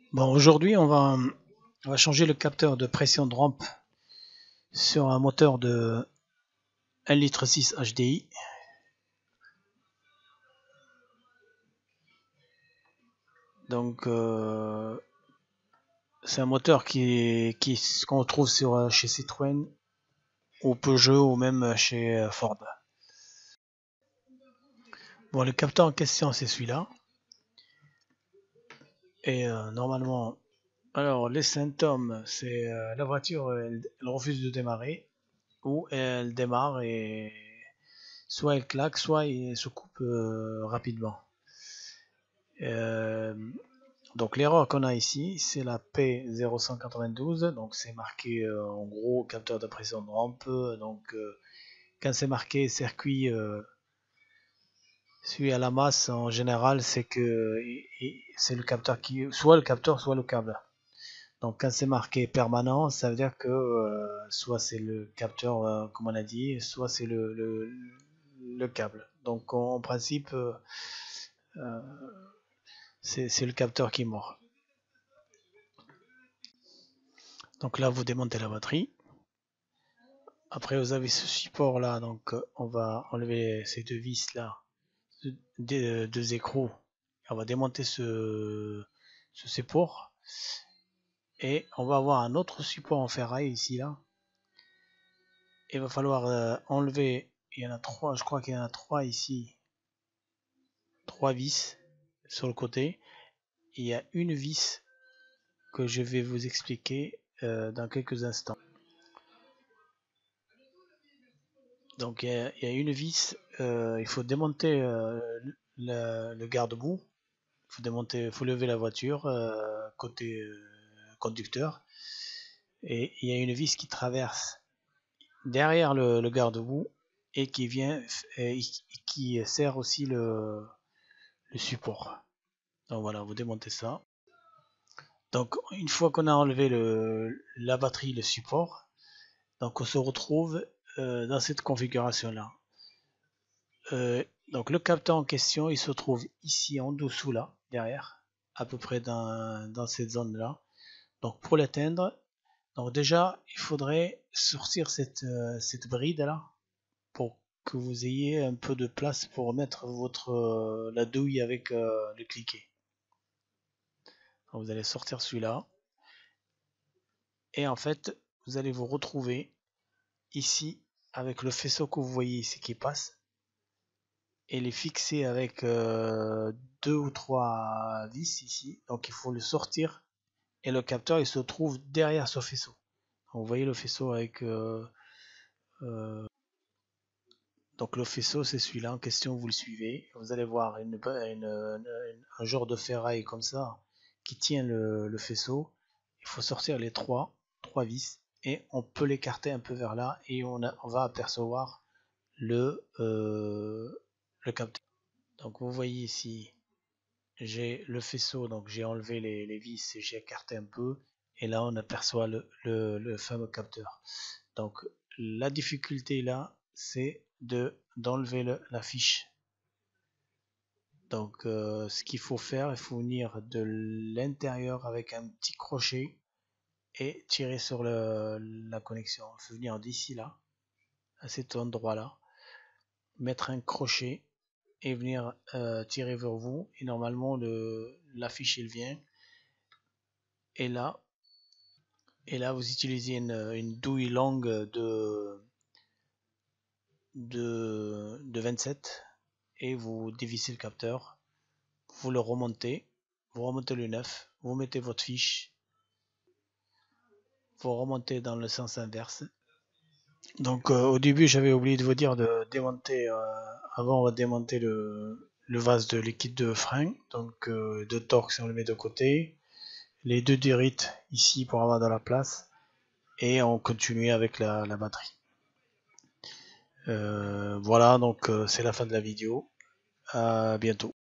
Bon, aujourd'hui, on va changer le capteur de pression de rampe sur un moteur de 1,6 litre HDI. Donc, c'est un moteur qu'on trouve chez Citroën ou Peugeot ou même chez Ford. Bon, le capteur en question, c'est celui-là. Et normalement, alors les symptômes, c'est la voiture, elle refuse de démarrer, ou elle démarre et soit elle claque, soit elle se coupe rapidement. Euh, donc l'erreur qu'on a ici, c'est la P0192, donc c'est marqué en gros capteur de pression de rampe. Donc quand c'est marqué circuit celui à la masse, en général, c'est que c'est le capteur qui, soit le capteur, soit le câble. Donc quand c'est marqué permanent, ça veut dire que soit c'est le capteur, comme on a dit, soit c'est le câble. Donc en principe, c'est le capteur qui est mort. Donc là, vous démontez la batterie. Après, vous avez ce support là, donc on va enlever ces deux vis là, deux écrous. On va démonter ce support et on va avoir un autre support en ferraille ici là. Il va falloir enlever, il y en a trois, je crois qu'il y en a trois ici, trois vis sur le côté. Il y a une vis que je vais vous expliquer dans quelques instants. Donc il y a une vis, il faut démonter le garde-boue, il faut lever la voiture côté conducteur, et il y a une vis qui traverse derrière le garde-boue et qui vient et qui sert aussi le support. Donc voilà, vous démontez ça. Donc une fois qu'on a enlevé la batterie, le support, donc on se retrouve dans cette configuration là. Donc le capteur en question, il se trouve ici en dessous là, derrière, à peu près dans cette zone là. Donc pour l'atteindre, donc déjà il faudrait sortir cette bride là pour que vous ayez un peu de place pour mettre la douille avec le cliquet. Donc vous allez sortir celui-là et en fait vous allez vous retrouver ici avec le faisceau que vous voyez ici qui passe. Elle est fixée avec deux ou trois vis ici, donc il faut le sortir et le capteur il se trouve derrière ce faisceau. Donc, vous voyez le faisceau avec donc le faisceau c'est celui-là en question, vous le suivez, vous allez voir un genre de ferraille comme ça qui tient le faisceau. Il faut sortir les trois vis et on peut l'écarter un peu vers là et on va apercevoir le capteur. Donc vous voyez ici, j'ai le faisceau, donc j'ai enlevé les vis et j'ai écarté un peu. Et là, on aperçoit le fameux capteur. Donc la difficulté là, c'est d'enlever la fiche. Donc ce qu'il faut faire, il faut venir de l'intérieur avec un petit crochet et tirer sur la connexion. Il faut venir d'ici là, à cet endroit là, mettre un crochet et venir tirer vers vous et normalement la fiche il vient et là vous utilisez une douille longue de 27 et vous dévissez le capteur, vous le remontez, vous remontez le 9, vous mettez votre fiche, vous remontez dans le sens inverse. Donc au début j'avais oublié de vous dire de démonter, avant on va démonter le vase de liquide de frein, donc de torque si on le met de côté, les deux durites ici pour avoir de la place et on continue avec la batterie. Voilà, donc c'est la fin de la vidéo. À bientôt.